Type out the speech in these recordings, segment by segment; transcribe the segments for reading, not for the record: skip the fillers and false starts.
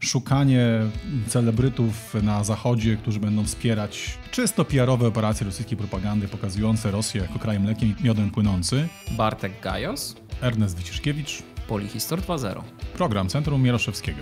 szukanie celebrytów na Zachodzie, którzy będą wspierać czysto PR-owe operacje rosyjskiej propagandy pokazujące Rosję jako kraj mlekiem i miodem płynący. Bartek Gajos, Ernest Wyciszkiewicz, Polihistor 2.0. Program Centrum Mieroszewskiego.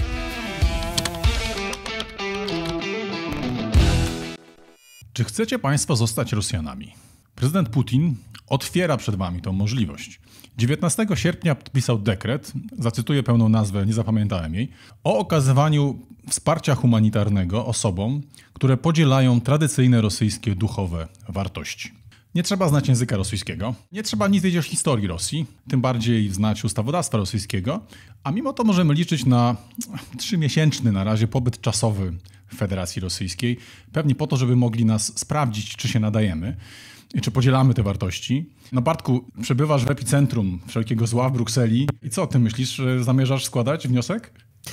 Czy chcecie Państwo zostać Rosjanami? Prezydent Putin otwiera przed Wami tą możliwość. 19 sierpnia podpisał dekret, zacytuję pełną nazwę, nie zapamiętałem jej, o okazywaniu wsparcia humanitarnego osobom, które podzielają tradycyjne rosyjskie duchowe wartości. Nie trzeba znać języka rosyjskiego, nie trzeba nic wiedzieć o historii Rosji, tym bardziej znać ustawodawstwa rosyjskiego, a mimo to możemy liczyć na 3-miesięczny na razie pobyt czasowy w Federacji Rosyjskiej, pewnie po to, żeby mogli nas sprawdzić, czy się nadajemy i czy podzielamy te wartości. No Bartku, przebywasz w epicentrum wszelkiego zła w Brukseli i co o tym myślisz? Zamierzasz składać wniosek?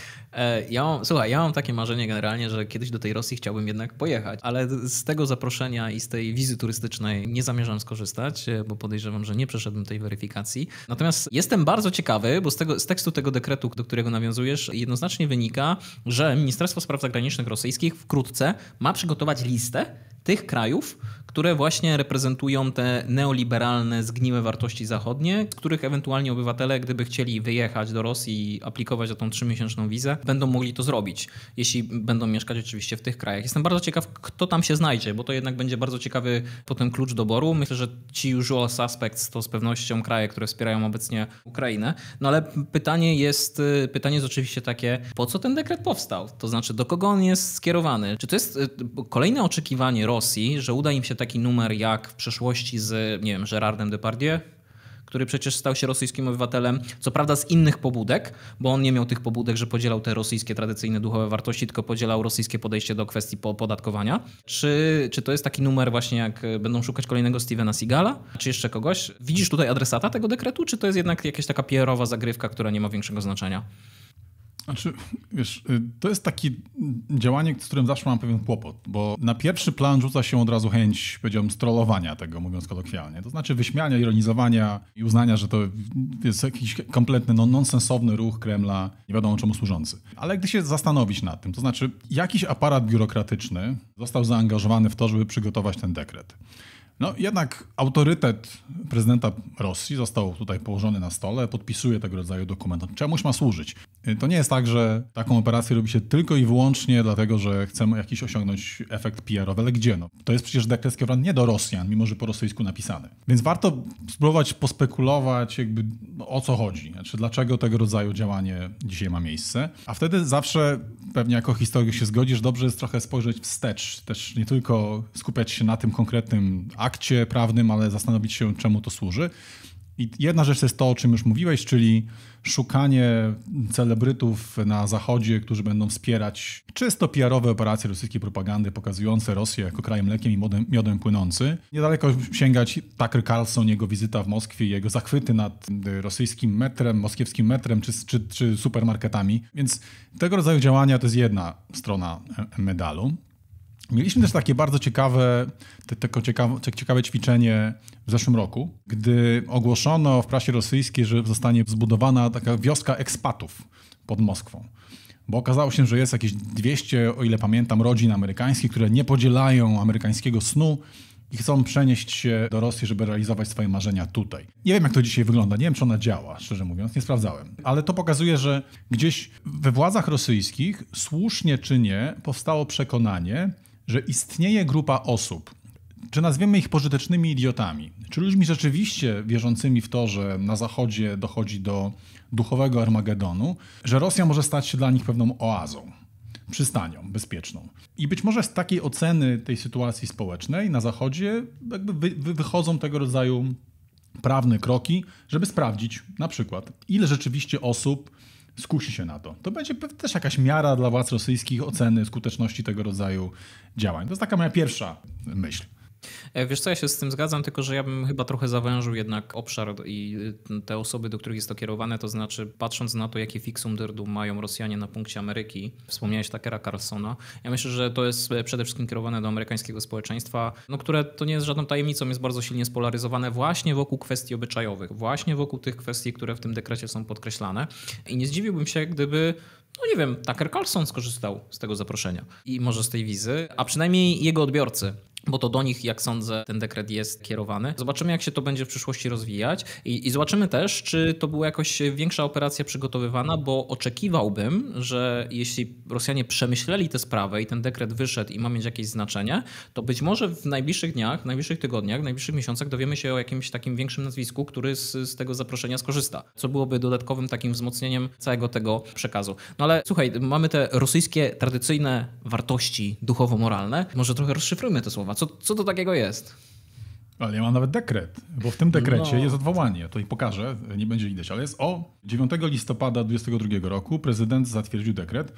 Ja mam takie marzenie generalnie, że kiedyś do tej Rosji chciałbym jednak pojechać, ale z tego zaproszenia i z tej wizy turystycznej nie zamierzam skorzystać, bo podejrzewam, że nie przeszedłem tej weryfikacji. Natomiast jestem bardzo ciekawy, bo z tekstu tego dekretu, do którego nawiązujesz, jednoznacznie wynika, że Ministerstwo Spraw Zagranicznych rosyjskich wkrótce ma przygotować listę tych krajów, które właśnie reprezentują te neoliberalne, zgniłe wartości zachodnie, z których ewentualnie obywatele, gdyby chcieli wyjechać do Rosji i aplikować o tą 3-miesięczną wizę, będą mogli to zrobić, jeśli będą mieszkać oczywiście w tych krajach. Jestem bardzo ciekaw, kto tam się znajdzie, bo to jednak będzie bardzo ciekawy potem klucz doboru. Myślę, że ci usual suspects to z pewnością kraje, które wspierają obecnie Ukrainę. No ale pytanie jest oczywiście takie, po co ten dekret powstał? To znaczy, do kogo on jest skierowany? Czy to jest kolejne oczekiwanie Rosji, że uda im się taki numer jak w przeszłości z, nie wiem, Gérardem Depardieu, który przecież stał się rosyjskim obywatelem, co prawda z innych pobudek, bo on nie miał tych pobudek, że podzielał te rosyjskie tradycyjne duchowe wartości, tylko podzielał rosyjskie podejście do kwestii opodatkowania. Czy to jest taki numer właśnie, jak będą szukać kolejnego Stevena Seagala, czy jeszcze kogoś? Widzisz tutaj adresata tego dekretu, czy to jest jednak jakaś taka PR-owa zagrywka, która nie ma większego znaczenia? Znaczy, wiesz, to jest takie działanie, z którym zawsze mam pewien kłopot, bo na pierwszy plan rzuca się od razu chęć, powiedziałbym, strollowania tego, mówiąc kolokwialnie. To znaczy wyśmiania, ironizowania i uznania, że to jest jakiś kompletny, nonsensowny ruch Kremla, nie wiadomo czemu służący. Ale gdy się zastanowić nad tym, to znaczy jakiś aparat biurokratyczny został zaangażowany w to, żeby przygotować ten dekret. No jednak autorytet prezydenta Rosji został tutaj położony na stole, podpisuje tego rodzaju dokument. Czemuś ma służyć. To nie jest tak, że taką operację robi się tylko i wyłącznie dlatego, że chcemy jakiś osiągnąć efekt PR-owy, ale gdzie? No, to jest przecież dekret skierowany nie do Rosjan, mimo że po rosyjsku napisany. Więc warto spróbować pospekulować jakby o co chodzi, znaczy dlaczego tego rodzaju działanie dzisiaj ma miejsce. A wtedy zawsze pewnie jako historyk się zgodzisz, dobrze jest trochę spojrzeć wstecz, też nie tylko skupiać się na tym konkretnym akcie prawnym, ale zastanowić się, czemu to służy. I jedna rzecz to jest to, o czym już mówiłeś, czyli szukanie celebrytów na Zachodzie, którzy będą wspierać czysto PR-owe operacje rosyjskiej propagandy pokazujące Rosję jako kraj mlekiem i miodem płynący. Niedaleko sięgać Tucker Carlson, jego wizyta w Moskwie, jego zachwyty nad rosyjskim metrem, moskiewskim metrem czy supermarketami. Więc tego rodzaju działania to jest jedna strona medalu. Mieliśmy też takie bardzo ciekawe ćwiczenie w zeszłym roku, gdy ogłoszono w prasie rosyjskiej, że zostanie zbudowana taka wioska ekspatów pod Moskwą. Bo okazało się, że jest jakieś 200, o ile pamiętam, rodzin amerykańskich, które nie podzielają amerykańskiego snu i chcą przenieść się do Rosji, żeby realizować swoje marzenia tutaj. Nie wiem, jak to dzisiaj wygląda, nie wiem, czy ona działa, szczerze mówiąc, nie sprawdzałem. Ale to pokazuje, że gdzieś we władzach rosyjskich, słusznie czy nie, powstało przekonanie, że istnieje grupa osób, czy nazwiemy ich pożytecznymi idiotami, czy ludźmi rzeczywiście wierzącymi w to, że na Zachodzie dochodzi do duchowego Armagedonu, że Rosja może stać się dla nich pewną oazą, przystanią bezpieczną. I być może z takiej oceny tej sytuacji społecznej na Zachodzie jakby wychodzą tego rodzaju prawne kroki, żeby sprawdzić na przykład, ile rzeczywiście osób skusi się na to. To będzie też jakaś miara dla władz rosyjskich oceny skuteczności tego rodzaju działań. To jest taka moja pierwsza myśl. Wiesz co, ja się z tym zgadzam, tylko że ja bym chyba trochę zawężył jednak obszar i te osoby, do których jest to kierowane, to znaczy patrząc na to, jakie fixum dyrdum mają Rosjanie na punkcie Ameryki, wspomniałeś Tuckera Carlsona, ja myślę, że to jest przede wszystkim kierowane do amerykańskiego społeczeństwa, no, które to nie jest żadną tajemnicą, jest bardzo silnie spolaryzowane właśnie wokół kwestii obyczajowych, właśnie wokół tych kwestii, które w tym dekrecie są podkreślane i nie zdziwiłbym się, gdyby no nie wiem, Tucker Carlson skorzystał z tego zaproszenia i może z tej wizy, a przynajmniej jego odbiorcy. Bo to do nich, jak sądzę, ten dekret jest kierowany. Zobaczymy, jak się to będzie w przyszłości rozwijać i zobaczymy też, czy to była jakoś większa operacja przygotowywana, bo oczekiwałbym, że jeśli Rosjanie przemyśleli tę sprawę i ten dekret wyszedł i ma mieć jakieś znaczenie, to być może w najbliższych dniach, w najbliższych tygodniach, w najbliższych miesiącach dowiemy się o jakimś takim większym nazwisku, który z tego zaproszenia skorzysta, co byłoby dodatkowym takim wzmocnieniem całego tego przekazu. No ale słuchaj, mamy te rosyjskie tradycyjne wartości duchowo-moralne. Może trochę rozszyfrujmy te słowa. Co to takiego jest? Ale ja mam nawet dekret, bo w tym dekrecie jest odwołanie. To i pokażę, nie będzie widać, ale jest 9 listopada 2022 roku prezydent zatwierdził dekret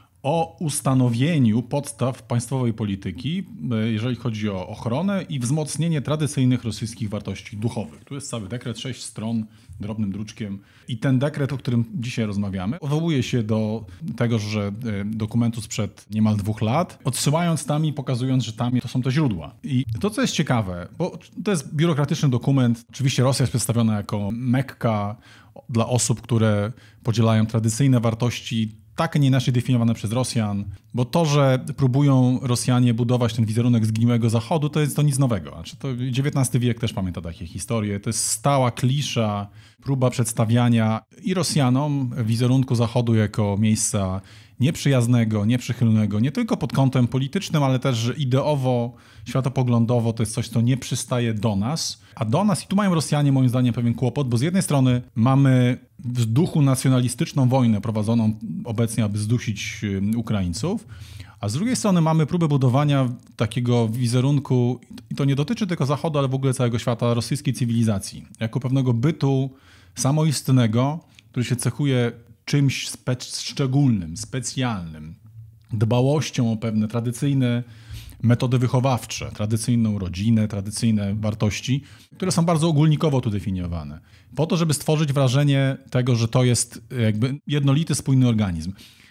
o ustanowieniu podstaw państwowej polityki, jeżeli chodzi o ochronę i wzmocnienie tradycyjnych rosyjskich wartości duchowych. Tu jest cały dekret, 6 stron, drobnym druczkiem. I ten dekret, o którym dzisiaj rozmawiamy, odwołuje się do tego, że dokumentu sprzed niemal 2 lat, odsyłając tam i pokazując, że tam to są te źródła. I to, co jest ciekawe, bo to jest biurokratyczny dokument, oczywiście Rosja jest przedstawiona jako Mekka dla osób, które podzielają tradycyjne wartości, tak, nie inaczej definiowane przez Rosjan, bo to, że próbują Rosjanie budować ten wizerunek zgniłego Zachodu, to jest to nic nowego. Znaczy, to XIX wiek też pamięta takie historie. To jest stała klisza, próba przedstawiania i Rosjanom wizerunku Zachodu jako miejsca nieprzyjaznego, nieprzychylnego, nie tylko pod kątem politycznym, ale też że ideowo, światopoglądowo to jest coś, co nie przystaje do nas. A do nas, i tu mają Rosjanie moim zdaniem pewien kłopot, bo z jednej strony mamy w duchu nacjonalistyczną wojnę prowadzoną obecnie, aby zdusić Ukraińców, a z drugiej strony mamy próbę budowania takiego wizerunku, i to nie dotyczy tylko Zachodu, ale w ogóle całego świata, rosyjskiej cywilizacji, jako pewnego bytu samoistnego, który się cechuje czymś szczególnym, specjalnym, dbałością o pewne tradycyjne metody wychowawcze, tradycyjną rodzinę, tradycyjne wartości, które są bardzo ogólnikowo tu definiowane. Po to, żeby stworzyć wrażenie tego, że to jest jakby jednolity, spójny organizm.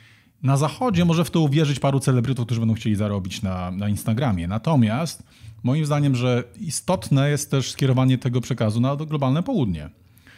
Na Zachodzie może w to uwierzyć paru celebrytów, którzy będą chcieli zarobić na Instagramie. Natomiast moim zdaniem, że istotne jest też skierowanie tego przekazu na globalne południe.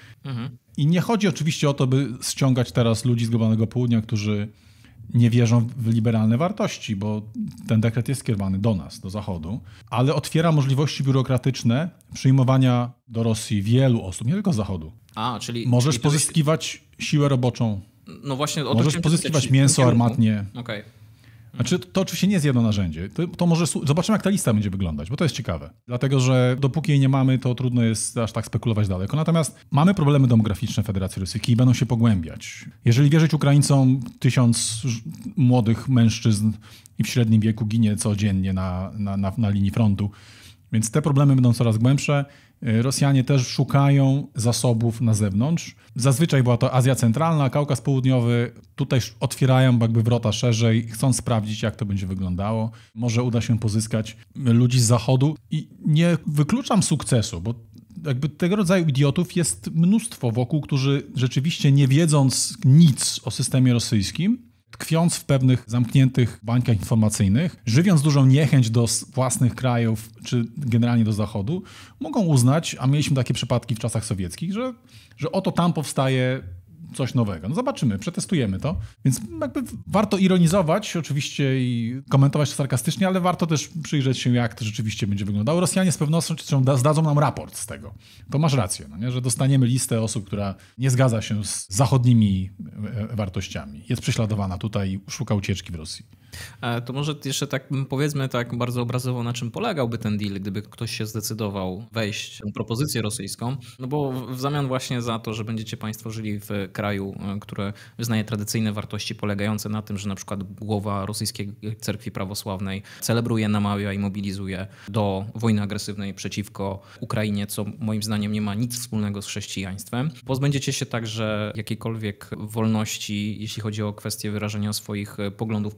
I nie chodzi oczywiście o to, by ściągać teraz ludzi z globalnego południa, którzy nie wierzą w liberalne wartości, bo ten dekret jest skierowany do nas, do Zachodu, ale otwiera możliwości biurokratyczne przyjmowania do Rosji wielu osób, nie tylko z Zachodu. Możesz pozyskiwać siłę roboczą, no właśnie, możesz pozyskiwać mięso armatnie. Okay. Znaczy, to oczywiście nie jest jedno narzędzie. To może zobaczymy, jak ta lista będzie wyglądać, bo to jest ciekawe. Dlatego, że dopóki jej nie mamy, to trudno jest aż tak spekulować daleko. Natomiast mamy problemy demograficzne Federacji Rosyjskiej i będą się pogłębiać. Jeżeli wierzyć Ukraińcom, 1000 młodych mężczyzn i w średnim wieku ginie codziennie na linii frontu. Więc te problemy będą coraz głębsze. Rosjanie też szukają zasobów na zewnątrz. Zazwyczaj była to Azja Centralna, Kaukaz Południowy. Tutaj otwierają jakby wrota szerzej, chcą sprawdzić, jak to będzie wyglądało. Może uda się pozyskać ludzi z Zachodu i nie wykluczam sukcesu, bo jakby tego rodzaju idiotów jest mnóstwo wokół, którzy rzeczywiście nie wiedząc nic o systemie rosyjskim, tkwiąc w pewnych zamkniętych bańkach informacyjnych, żywiąc dużą niechęć do własnych krajów, czy generalnie do Zachodu, mogą uznać, a mieliśmy takie przypadki w czasach sowieckich, że oto tam powstaje coś nowego. No zobaczymy, przetestujemy to. Więc jakby warto ironizować oczywiście i komentować to sarkastycznie, ale warto też przyjrzeć się, jak to rzeczywiście będzie wyglądało. Rosjanie z pewnością zdadzą nam raport z tego. To masz rację, no nie? Że dostaniemy listę osób, która nie zgadza się z zachodnimi wartościami. Jest prześladowana tutaj i szuka ucieczki w Rosji. To może jeszcze tak powiedzmy tak bardzo obrazowo, na czym polegałby ten deal, gdyby ktoś się zdecydował wejść w tę propozycję rosyjską, no bo w zamian właśnie za to, że będziecie państwo żyli w kraju, które wyznaje tradycyjne wartości polegające na tym, że na przykład głowa rosyjskiej cerkwi prawosławnej celebruje, namawia i mobilizuje do wojny agresywnej przeciwko Ukrainie, co moim zdaniem nie ma nic wspólnego z chrześcijaństwem. Pozbędziecie się także jakiejkolwiek wolności, jeśli chodzi o kwestię wyrażenia swoich poglądów politycznych.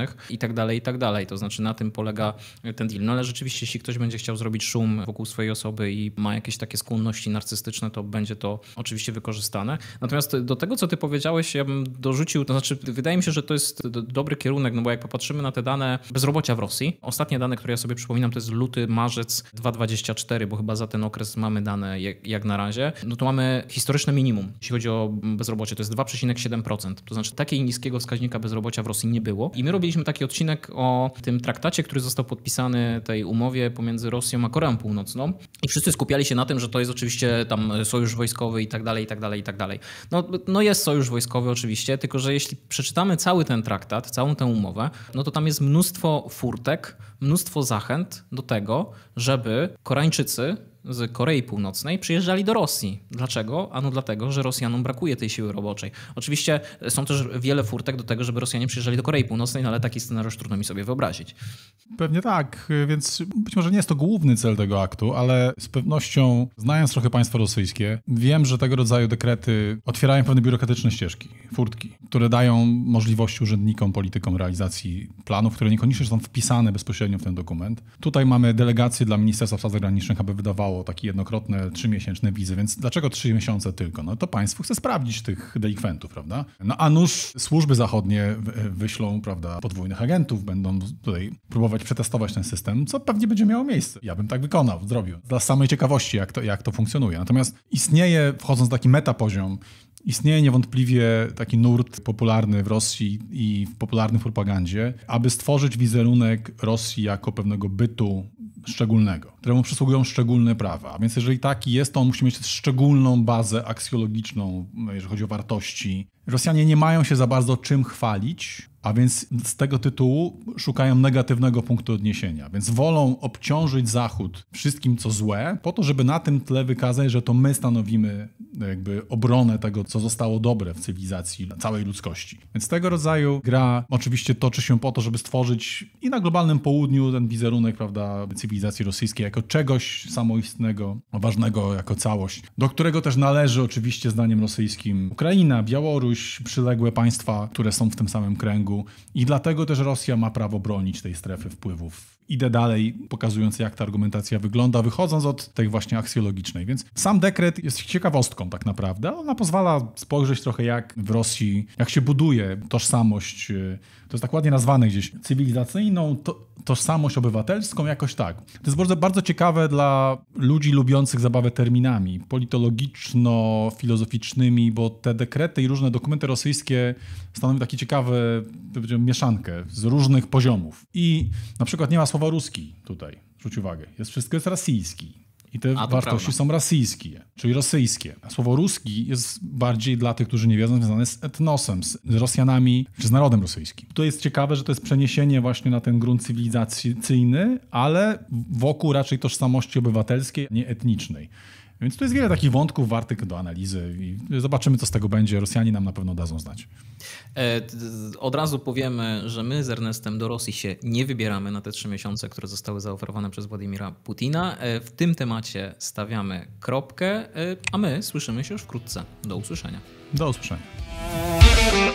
politycznych i tak dalej, i tak dalej. To znaczy na tym polega ten deal. No ale rzeczywiście, jeśli ktoś będzie chciał zrobić szum wokół swojej osoby i ma jakieś takie skłonności narcystyczne, to będzie to oczywiście wykorzystane. Natomiast do tego, co ty powiedziałeś, ja bym dorzucił, to znaczy wydaje mi się, że to jest dobry kierunek, no bo jak popatrzymy na te dane bezrobocia w Rosji, ostatnie dane, które ja sobie przypominam, to jest luty, marzec 2024, bo chyba za ten okres mamy dane jak na razie, no to mamy historyczne minimum, jeśli chodzi o bezrobocie, to jest 2,7%. To znaczy takiej niskiego wskaźnika bezrobocia w Rosji nie było. I my robiliśmy taki odcinek o tym traktacie, który został podpisany, tej umowie pomiędzy Rosją a Koreą Północną i wszyscy skupiali się na tym, że to jest oczywiście tam sojusz wojskowy i tak dalej, i tak dalej, i tak dalej. No jest sojusz wojskowy oczywiście, tylko że jeśli przeczytamy cały ten traktat, całą tę umowę, no to tam jest mnóstwo furtek, mnóstwo zachęt do tego, żeby Koreańczycy z Korei Północnej przyjeżdżali do Rosji. Dlaczego? Ano dlatego, że Rosjanom brakuje tej siły roboczej. Oczywiście są też wiele furtek do tego, żeby Rosjanie przyjeżdżali do Korei Północnej, no ale taki scenariusz trudno mi sobie wyobrazić. Pewnie tak, więc być może nie jest to główny cel tego aktu, ale z pewnością, znając trochę państwo rosyjskie, wiem, że tego rodzaju dekrety otwierają pewne biurokratyczne ścieżki, furtki, które dają możliwości urzędnikom, politykom realizacji planów, które niekoniecznie są wpisane bezpośrednio w ten dokument. Tutaj mamy delegację dla Ministerstwa Spraw Zagranicznych, aby wydawało takie jednokrotne 3-miesięczne wizy, więc dlaczego 3 miesiące tylko? No to państwo chce sprawdzić tych delikwentów, prawda? No a nuż służby zachodnie wyślą, prawda, podwójnych agentów, będą tutaj próbować przetestować ten system, co pewnie będzie miało miejsce. Ja bym tak wykonał, zrobił. Dla samej ciekawości, jak to funkcjonuje. Natomiast istnieje, wchodząc w taki metapoziom, istnieje niewątpliwie taki nurt popularny w Rosji i w popularnej propagandzie, aby stworzyć wizerunek Rosji jako pewnego bytu szczególnego, któremu przysługują szczególne prawa. A więc jeżeli taki jest, to on musi mieć szczególną bazę aksjologiczną, jeżeli chodzi o wartości. Rosjanie nie mają się za bardzo czym chwalić, a więc z tego tytułu szukają negatywnego punktu odniesienia. Więc wolą obciążyć Zachód wszystkim, co złe, po to, żeby na tym tle wykazać, że to my stanowimy jakby obronę tego, co zostało dobre w cywilizacji całej ludzkości. Więc tego rodzaju gra oczywiście toczy się po to, żeby stworzyć i na globalnym południu ten wizerunek, prawda, cywilizacji rosyjskiej jako czegoś samoistnego, ważnego jako całość, do którego też należy oczywiście zdaniem rosyjskim Ukraina, Białoruś, przyległe państwa, które są w tym samym kręgu. I dlatego też Rosja ma prawo bronić tej strefy wpływów. Idę dalej, pokazując jak ta argumentacja wygląda, wychodząc od tej właśnie aksjologicznej. Więc sam dekret jest ciekawostką tak naprawdę. Ona pozwala spojrzeć trochę jak w Rosji, jak się buduje tożsamość, to jest tak ładnie nazwane gdzieś, cywilizacyjną tożsamość obywatelską, jakoś tak. To jest bardzo, bardzo ciekawe dla ludzi lubiących zabawę terminami politologiczno-filozoficznymi, bo te dekrety i różne dokumenty rosyjskie stanowią taki ciekawy, mieszankę z różnych poziomów. I na przykład nie ma słowa ruski tutaj, zwróć uwagę. Wszystko jest rosyjski. I te wartości są rosyjskie, czyli rosyjskie. A słowo ruski jest bardziej dla tych, którzy nie wiedzą, związane z etnosem, z Rosjanami, czy z narodem rosyjskim. To jest ciekawe, że to jest przeniesienie właśnie na ten grunt cywilizacyjny, ale wokół raczej tożsamości obywatelskiej, nie etnicznej. Więc tu jest wiele takich wątków wartych do analizy i zobaczymy, co z tego będzie. Rosjanie nam na pewno dadzą znać. Od razu powiemy, że my z Ernestem do Rosji się nie wybieramy na te 3 miesiące, które zostały zaoferowane przez Władimira Putina. W tym temacie stawiamy kropkę, a my słyszymy się już wkrótce. Do usłyszenia. Do usłyszenia.